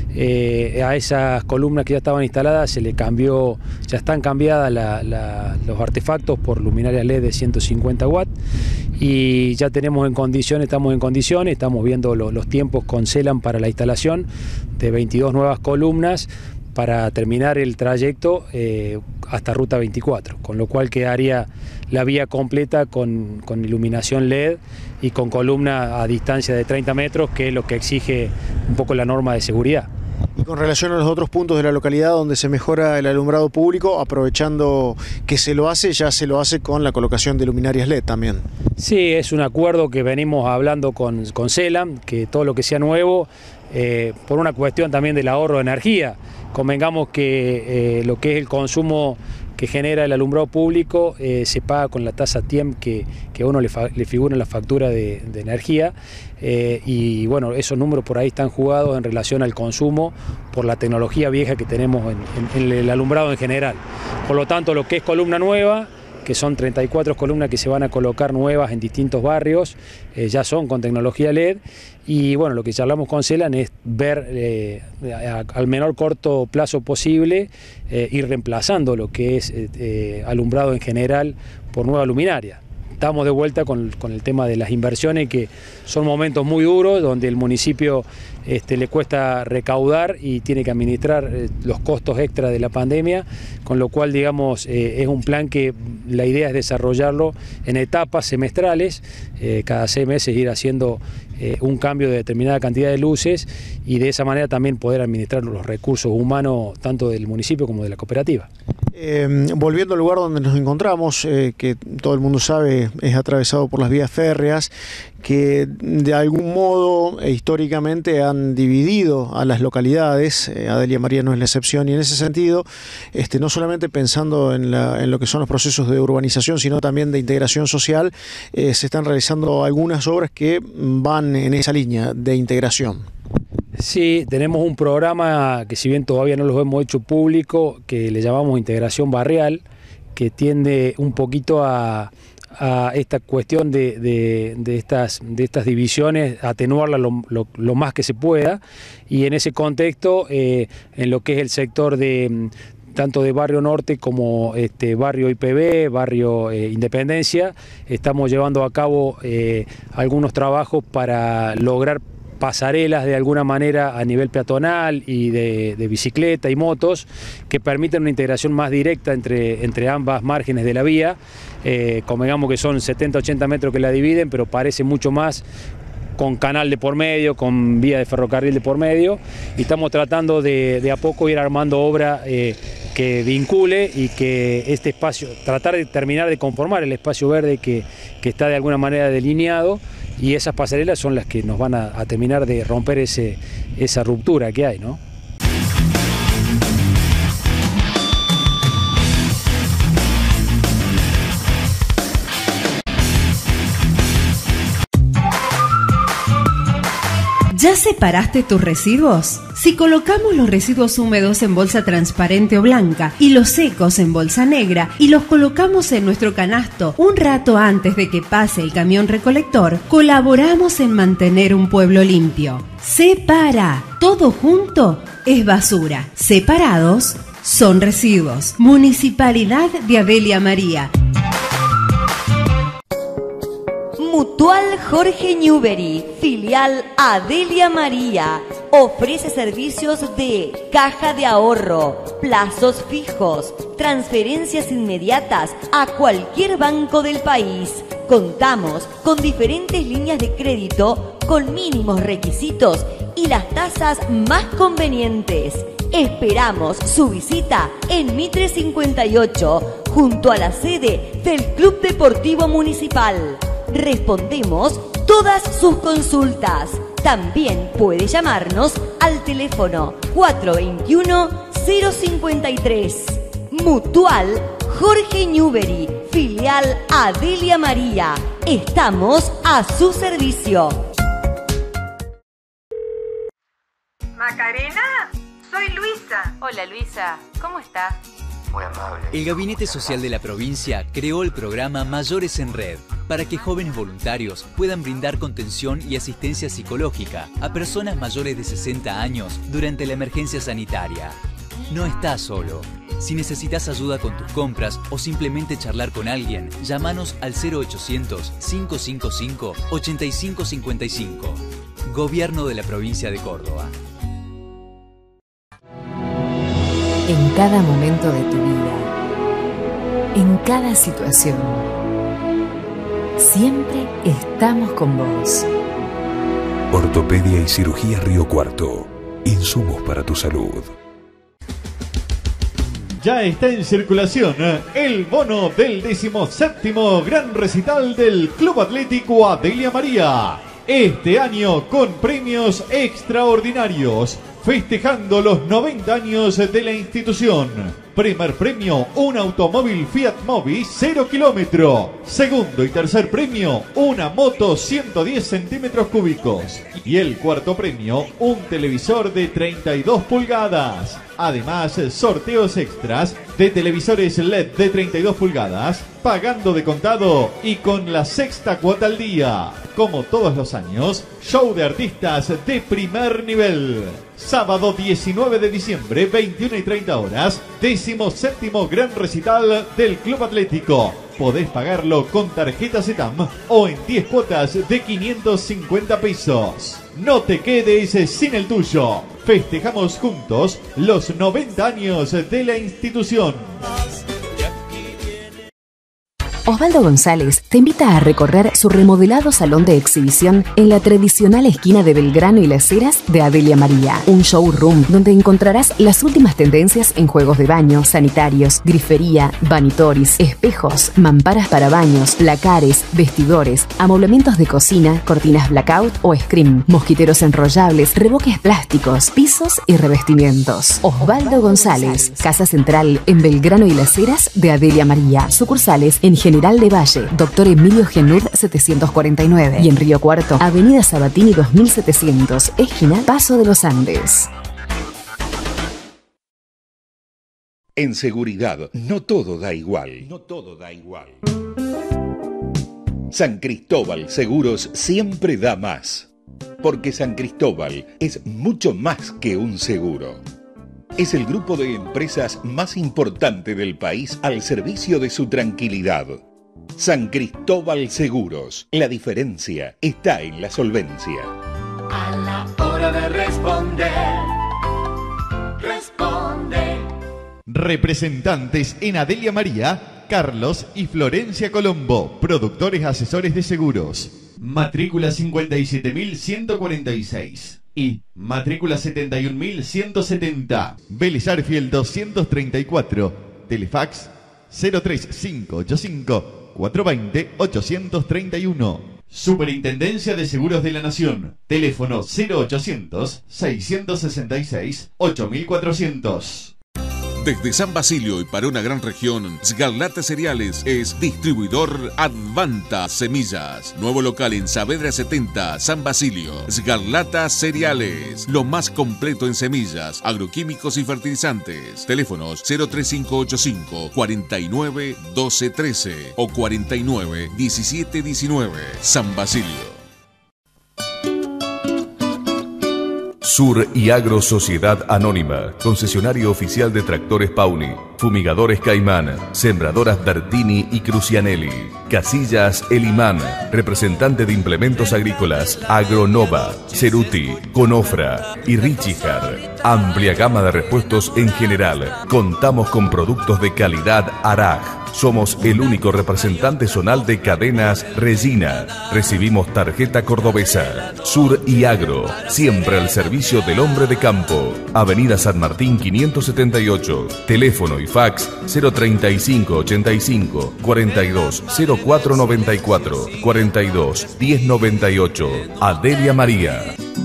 A esas columnas que ya estaban instaladas se le cambió, ya están cambiadas los artefactos por luminarias LED de 150 watts, y ya estamos en condiciones, estamos viendo los tiempos con CELAM para la instalación de 22 nuevas columnas para terminar el trayecto hasta Ruta 24, con lo cual quedaría la vía completa con iluminación LED y con columna a distancia de 30 metros, que es lo que exige un poco la norma de seguridad. Y con relación a los otros puntos de la localidad donde se mejora el alumbrado público, aprovechando que ya se lo hace con la colocación de luminarias LED también. Sí, es un acuerdo que venimos hablando con CELAM, que todo lo que sea nuevo, por una cuestión también del ahorro de energía, convengamos que lo que es el consumo que genera el alumbrado público se paga con la tasa TIEM que a uno le figura en la factura de energía, y bueno, esos números por ahí están jugados en relación al consumo por la tecnología vieja que tenemos en el alumbrado en general. Por lo tanto, lo que es columna nueva, que son 34 columnas que se van a colocar nuevas en distintos barrios, ya son con tecnología LED, y bueno, lo que charlamos con CELAM es ver al menor corto plazo posible ir reemplazando lo que es alumbrado en general por nueva luminaria. Estamos de vuelta con el tema de las inversiones, que son momentos muy duros donde el municipio le cuesta recaudar y tiene que administrar los costos extra de la pandemia, con lo cual, digamos, es un plan que la idea es desarrollarlo en etapas semestrales, cada 6 meses ir haciendo un cambio de determinada cantidad de luces, y de esa manera también poder administrar los recursos humanos tanto del municipio como de la cooperativa. Volviendo al lugar donde nos encontramos, que todo el mundo sabe es atravesado por las vías férreas, que de algún modo históricamente han dividido a las localidades, Adelia María no es la excepción, y en ese sentido, no solamente pensando en lo que son los procesos de urbanización, sino también de integración social, se están realizando algunas obras que van en esa línea de integración. Sí, tenemos un programa que, si bien todavía no lo hemos hecho público, que le llamamos Integración Barrial, que tiende un poquito a esta cuestión de estas divisiones, atenuarla lo más que se pueda, y en ese contexto, en lo que es el sector tanto de Barrio Norte como Barrio IPB, Barrio Independencia, estamos llevando a cabo algunos trabajos para lograr pasarelas de alguna manera a nivel peatonal y de bicicleta y motos, que permiten una integración más directa entre ambas márgenes de la vía. Convengamos que son 70-80 metros que la dividen, pero parece mucho más con canal de por medio, con vía de ferrocarril de por medio, y estamos tratando de a poco ir armando obra que vincule, y que este espacio, tratar de terminar de conformar el espacio verde que está de alguna manera delineado, y esas pasarelas son las que nos van a terminar de romper esa ruptura que hay, ¿no? ¿Ya separaste tus residuos? Si colocamos los residuos húmedos en bolsa transparente o blanca y los secos en bolsa negra y los colocamos en nuestro canasto un rato antes de que pase el camión recolector, colaboramos en mantener un pueblo limpio. Separa. Todo junto es basura. Separados son residuos. Municipalidad de Adelia María. Mutual Jorge Newbery, filial Adelia María, ofrece servicios de caja de ahorro, plazos fijos, transferencias inmediatas a cualquier banco del país. Contamos con diferentes líneas de crédito con mínimos requisitos y las tasas más convenientes. Esperamos su visita en Mitre 58, junto a la sede del Club Deportivo Municipal. Respondemos todas sus consultas. También puede llamarnos al teléfono 421-053. Mutual Jorge Newbery, filial Adelia María. Estamos a su servicio. Macarena, soy Luisa. Hola Luisa, ¿cómo está? Muy amable. El Gabinete Social de la provincia creó el programa Mayores en Red para que jóvenes voluntarios puedan brindar contención y asistencia psicológica a personas mayores de 60 años durante la emergencia sanitaria. No estás solo. Si necesitas ayuda con tus compras o simplemente charlar con alguien, llámanos al 0800-555-8555. Gobierno de la provincia de Córdoba. En cada momento de tu vida, en cada situación, siempre estamos con vos. Ortopedia y Cirugía Río Cuarto. Insumos para tu salud. Ya está en circulación el bono del 17º Gran Recital del Club Atlético Adelia María. Este año con premios extraordinarios, festejando los 90 años de la institución. Primer premio, un automóvil Fiat Mobi 0 kilómetro. Segundo y tercer premio, una moto 110 centímetros cúbicos. Y el cuarto premio, un televisor de 32 pulgadas. Además, sorteos extras de televisores LED de 32 pulgadas, pagando de contado y con la sexta cuota al día. Como todos los años, show de artistas de primer nivel. Sábado 19 de diciembre, 21 y 30 horas, 17º Gran Recital del Club Atlético. Podés pagarlo con tarjeta Zetam o en 10 cuotas de 550 pesos. No te quedes sin el tuyo. Festejamos juntos los 90 años de la institución. Osvaldo González te invita a recorrer su remodelado salón de exhibición en la tradicional esquina de Belgrano y Las Heras de Adelia María. Un showroom donde encontrarás las últimas tendencias en juegos de baño, sanitarios, grifería, vanitoris, espejos, mamparas para baños, lacares, vestidores, amoblamientos de cocina, cortinas blackout o screen, mosquiteros enrollables, reboques plásticos, pisos y revestimientos. Osvaldo González, Casa Central en Belgrano y Las Heras de Adelia María. Sucursales en General de Valle, Dr. Emilio Genud 749 y en Río Cuarto, Avenida Sabatini 2700, esquina Paso de los Andes. En seguridad, no todo da igual. San Cristóbal Seguros siempre da más. Porque San Cristóbal es mucho más que un seguro. Es el grupo de empresas más importante del país al servicio de su tranquilidad. San Cristóbal Seguros. La diferencia está en la solvencia. A la hora de responder, responde. Representantes en Adelia María, Carlos y Florencia Colombo, productores asesores de seguros. Matrícula 57.146 y matrícula 71.170. Vélez Arfiel 234. Telefax 03585 420 831. Superintendencia de Seguros de la Nación. Teléfono 0800 666 8400. Desde San Basilio y para una gran región, Sgarlata Cereales es distribuidor Advanta Semillas. Nuevo local en Saavedra 70, San Basilio. Sgarlata Cereales, lo más completo en semillas, agroquímicos y fertilizantes. Teléfonos 03585 49 12 13 o 49 17 19. San Basilio. Sur y Agro Sociedad Anónima, concesionario oficial de Tractores Pauni. Fumigadores Caimán, Sembradoras Bertini y Crucianelli, Casillas El Imán, representante de implementos agrícolas, Agronova, Ceruti, Conofra y Richijar. Amplia gama de repuestos en general. Contamos con productos de calidad Araj. Somos el único representante zonal de cadenas Regina. Recibimos tarjeta cordobesa. Sur y Agro, siempre al servicio del hombre de campo. Avenida San Martín 578. Teléfono y fax 035 85 42 04 94 42 10 98. Adelia María.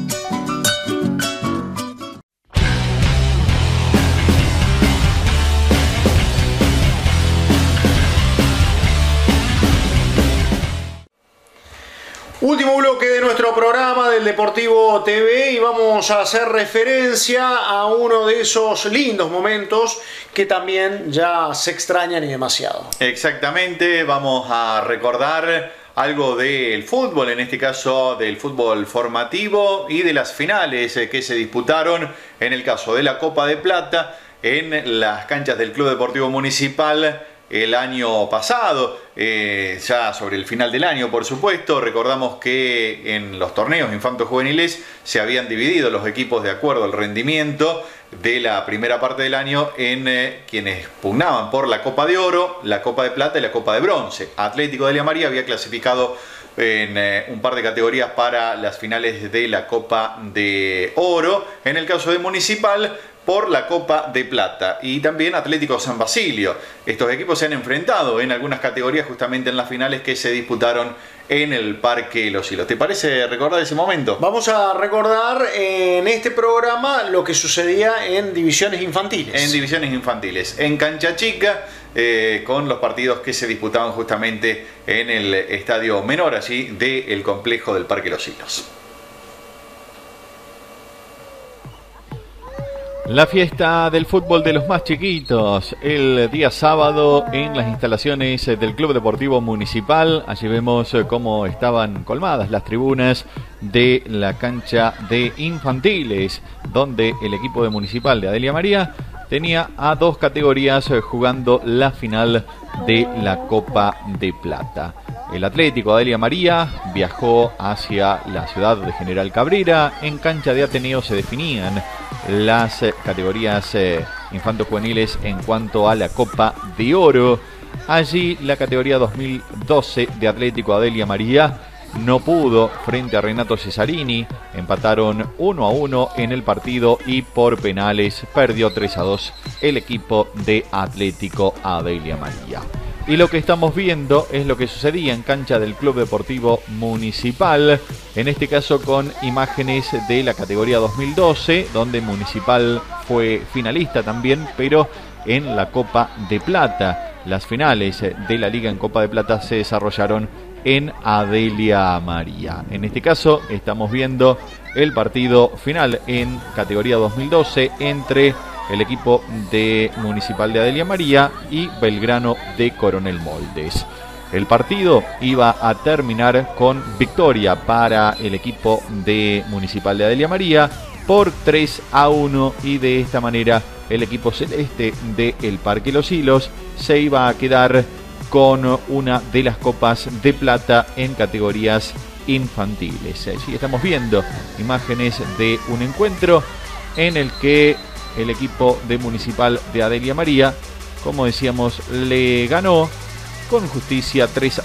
Último bloque de nuestro programa del Deportivo TV y vamos a hacer referencia a uno de esos lindos momentos que también ya se extrañan y demasiado. Exactamente, vamos a recordar algo del fútbol, en este caso del fútbol formativo y de las finales que se disputaron en el caso de la Copa de Plata en las canchas del Club Deportivo Municipal el año pasado, ya sobre el final del año, por supuesto. Recordamos que en los torneos infanto-juveniles se habían dividido los equipos de acuerdo al rendimiento de la primera parte del año en quienes pugnaban por la Copa de Oro, la Copa de Plata y la Copa de Bronce. Atlético de Adelia María había clasificado en un par de categorías para las finales de la Copa de Oro. En el caso de Municipal, por la Copa de Plata, y también Atlético San Basilio. Estos equipos se han enfrentado en algunas categorías justamente en las finales que se disputaron en el Parque Los Hilos. ¿Te parece recordar ese momento? Vamos a recordar en este programa lo que sucedía en divisiones infantiles. En divisiones infantiles, en cancha chica, con los partidos que se disputaban justamente en el estadio menor allí del complejo del Parque Los Hilos. La fiesta del fútbol de los más chiquitos, el día sábado en las instalaciones del Club Deportivo Municipal. Allí vemos cómo estaban colmadas las tribunas de la cancha de infantiles, donde el equipo de Municipal de Adelia María tenía a dos categorías jugando la final de la Copa de Plata. El Atlético Adelia María viajó hacia la ciudad de General Cabrera. En cancha de Ateneo se definían las categorías infanto-juveniles en cuanto a la Copa de Oro. Allí la categoría 2012 de Atlético Adelia María no pudo frente a Renato Cesarini. Empataron 1-1 en el partido y por penales perdió 3-2 el equipo de Atlético Adelia María. Y lo que estamos viendo es lo que sucedía en cancha del Club Deportivo Municipal, en este caso con imágenes de la categoría 2012, donde Municipal fue finalista también, pero en la Copa de Plata. Las finales de la Liga en Copa de Plata se desarrollaron en Adelia María. En este caso estamos viendo el partido final en categoría 2012 entre el equipo de Municipal de Adelia María y Belgrano de Coronel Moldes. El partido iba a terminar con victoria para el equipo de Municipal de Adelia María por 3-1 y de esta manera el equipo celeste del Parque Los Hilos se iba a quedar con una de las copas de plata en categorías infantiles. Allí estamos viendo imágenes de un encuentro en el que el equipo de Municipal de Adelia María, como decíamos, le ganó con justicia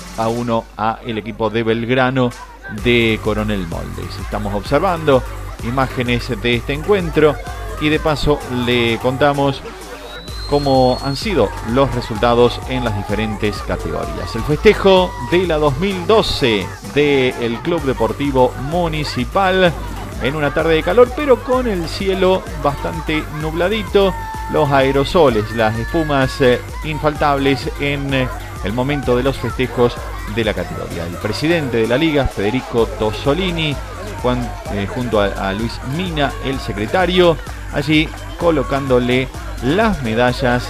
3-1 a el equipo de Belgrano de Coronel Moldes. Estamos observando imágenes de este encuentro y de paso le contamos cómo han sido los resultados en las diferentes categorías. El festejo de la 2012 del Club Deportivo Municipal en una tarde de calor, pero con el cielo bastante nubladito, los aerosoles, las espumas infaltables en el momento de los festejos de la categoría. El presidente de la liga, Federico Tosolini, junto a Luis Mina, el secretario, allí colocándole las medallas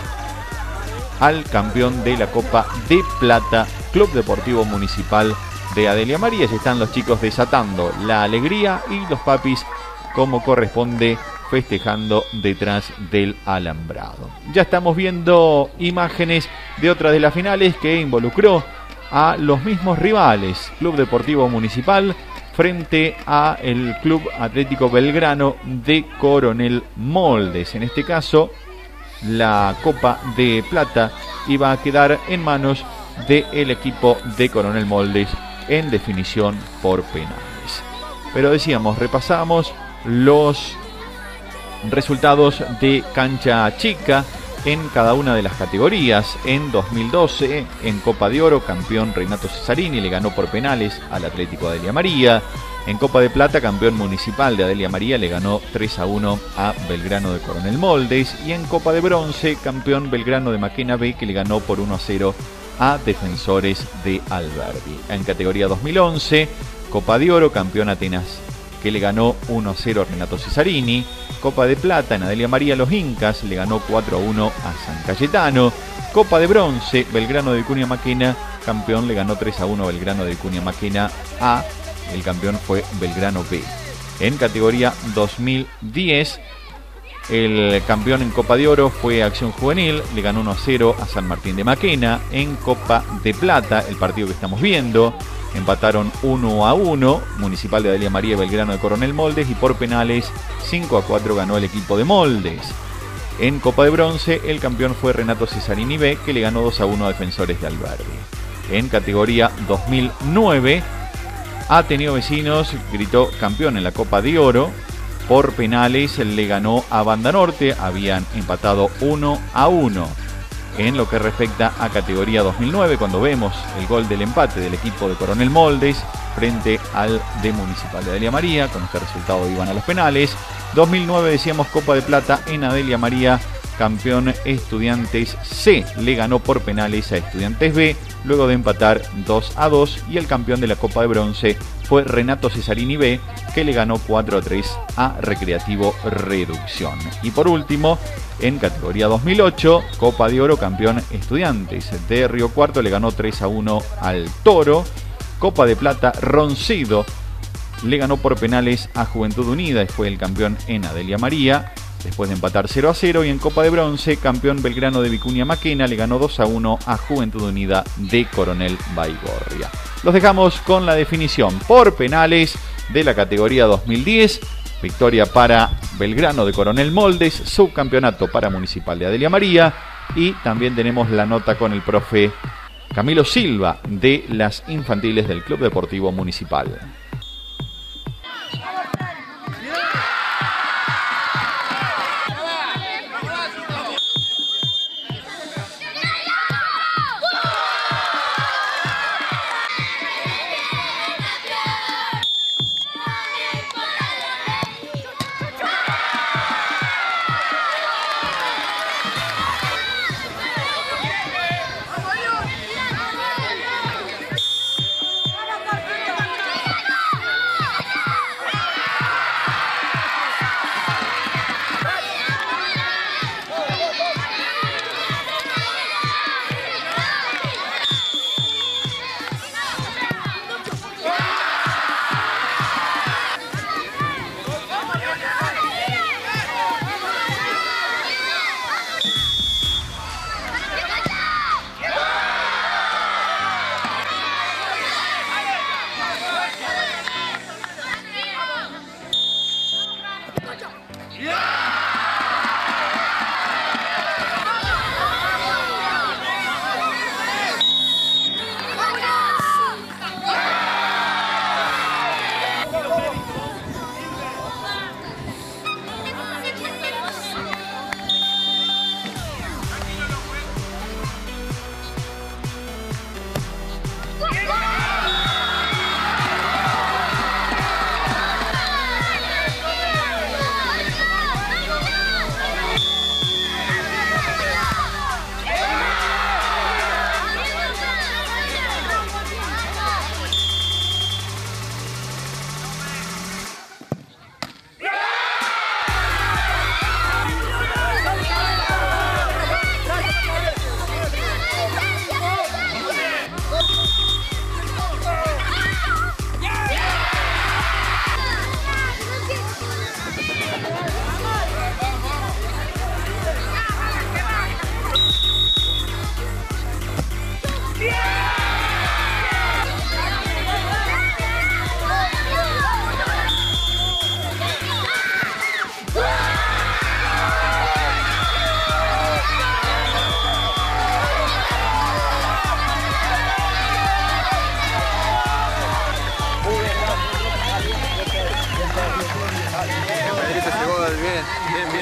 al campeón de la Copa de Plata, Club Deportivo Municipal de Adelia María. Y están los chicos desatando la alegría y los papis, como corresponde, festejando detrás del alambrado. Ya estamos viendo imágenes de otra de las finales que involucró a los mismos rivales. Club Deportivo Municipal frente a el Club Atlético Belgrano de Coronel Moldes. En este caso, la Copa de Plata iba a quedar en manos del equipo de Coronel Moldes en definición por penales. Pero decíamos, repasamos los resultados de cancha chica en cada una de las categorías. En 2012, en Copa de Oro, campeón Renato Cesarini, le ganó por penales al Atlético Adelia María. En Copa de Plata, campeón municipal de Adelia María, le ganó 3-1 a Belgrano de Coronel Moldes. Y en Copa de Bronce, campeón Belgrano de Maquena B, que le ganó por 1-0 a Defensores de Alberdi. En categoría 2011, Copa de Oro, campeón Atenas, que le ganó 1-0 a Renato Cesarini. Copa de Plata, en Adelia María, los Incas le ganó 4-1 a San Cayetano. Copa de Bronce, Belgrano de Vicuña Maquena, campeón, le ganó 3-1 a Belgrano de Vicuña Maquena A. El campeón fue Belgrano B. En categoría 2010, el campeón en Copa de Oro fue Acción Juvenil, le ganó 1-0 a San Martín de Maquena. En Copa de Plata, el partido que estamos viendo, empataron 1-1, Municipal de Adelia María y Belgrano de Coronel Moldes, y por penales 5-4 ganó el equipo de Moldes. En Copa de Bronce, el campeón fue Renato Cesarini B, que le ganó 2-1 a Defensores de Alberdi. En categoría 2009, Ateneo Vecinos gritó campeón en la Copa de Oro. Por penales le ganó a Banda Norte, habían empatado 1-1. En lo que respecta a categoría 2009, cuando vemos el gol del empate del equipo de Coronel Moldes frente al de Municipal de Adelia María, con este resultado iban a los penales. 2009, decíamos, Copa de Plata en Adelia María, campeón Estudiantes C, le ganó por penales a Estudiantes B, luego de empatar 2-2, y el campeón de la Copa de Bronce fue Renato Cesarini B, que le ganó 4-3 a Recreativo Reducción. Y por último, en categoría 2008, Copa de Oro, campeón Estudiantes de Río Cuarto, le ganó 3-1 al Toro. Copa de Plata, Roncido le ganó por penales a Juventud Unida y fue el campeón en Adelia María, después de empatar 0-0. Y en Copa de Bronce, campeón Belgrano de Vicuña Maquena, le ganó 2-1 a Juventud Unida de Coronel Baigorria. Los dejamos con la definición por penales de la categoría 2010. Victoria para Belgrano de Coronel Moldes, subcampeonato para Municipal de Adelia María. Y también tenemos la nota con el profe Camilo Silva de las infantiles del Club Deportivo Municipal.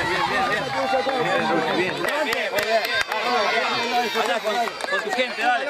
Con tu gente, dale.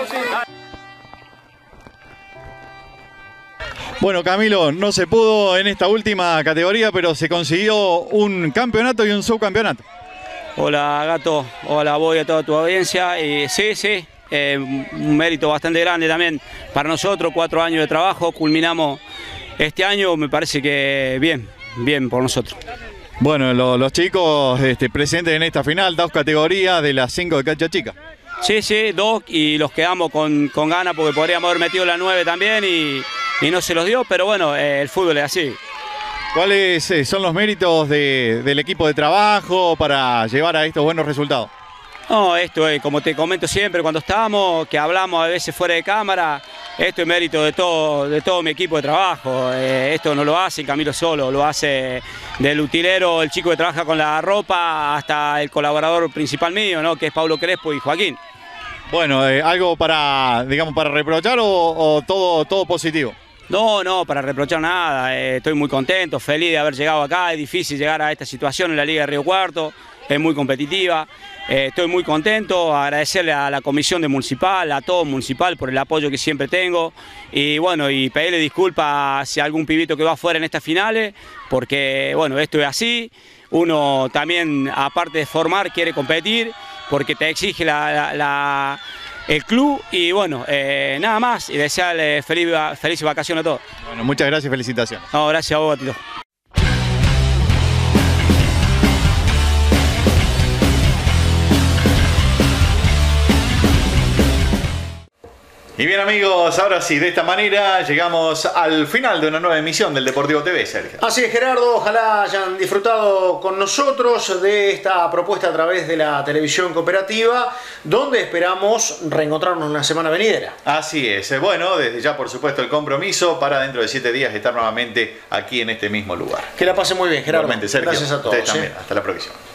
Bueno, Camilo, no se pudo en esta última categoría, pero se consiguió un campeonato y un subcampeonato. Hola, Gato. Hola, voy a toda tu audiencia. Sí, un mérito bastante grande también para nosotros. 4 años de trabajo, culminamos este año, me parece que bien por nosotros. Bueno, los chicos presentes en esta final, 2 categorías de las 5 de cancha chica. Sí, 2 y los quedamos con ganas porque podríamos haber metido la 9 también y no se los dio, pero bueno, el fútbol es así. ¿Cuáles son los méritos del equipo de trabajo para llevar a estos buenos resultados? No, esto es, como te comento siempre, cuando estamos, que hablamos a veces fuera de cámara, esto es mérito de todo mi equipo de trabajo. Esto no lo hace Camilo solo, lo hace del utilero, el chico que trabaja con la ropa, hasta el colaborador principal mío, ¿no? Que es Pablo Crespo y Joaquín. Bueno, ¿algo para reprochar o todo positivo? No, para reprochar nada. Estoy muy contento, feliz de haber llegado acá. Es difícil llegar a esta situación en la Liga de Río Cuarto, es muy competitiva. Estoy muy contento, agradecerle a la comisión de Municipal, a todo Municipal por el apoyo que siempre tengo y bueno, y pedirle disculpas si algún pibito que va afuera en estas finales, porque bueno, esto es así. Uno también, aparte de formar, quiere competir porque te exige el club y bueno, nada más y desearle feliz vacación a todos. Bueno, muchas gracias y felicitaciones. No, gracias a vos, Tito. Y bien amigos, ahora sí, de esta manera llegamos al final de una nueva emisión del Deportivo TV, Sergio. Así es, Gerardo, ojalá hayan disfrutado con nosotros de esta propuesta a través de la televisión cooperativa, donde esperamos reencontrarnos la semana venidera. Así es, bueno, desde ya por supuesto el compromiso para dentro de 7 días estar nuevamente aquí en este mismo lugar. Que la pase muy bien, Gerardo. Igualmente, Sergio. Gracias a todos. Ustedes también. Hasta la próxima.